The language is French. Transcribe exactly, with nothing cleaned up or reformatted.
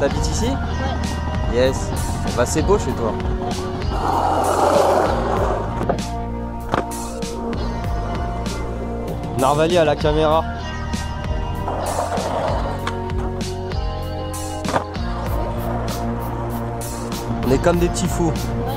T'habites ici? Ouais. Yes. Bah c'est beau chez toi. Narvali à la caméra. On est comme des petits fous. Ouais.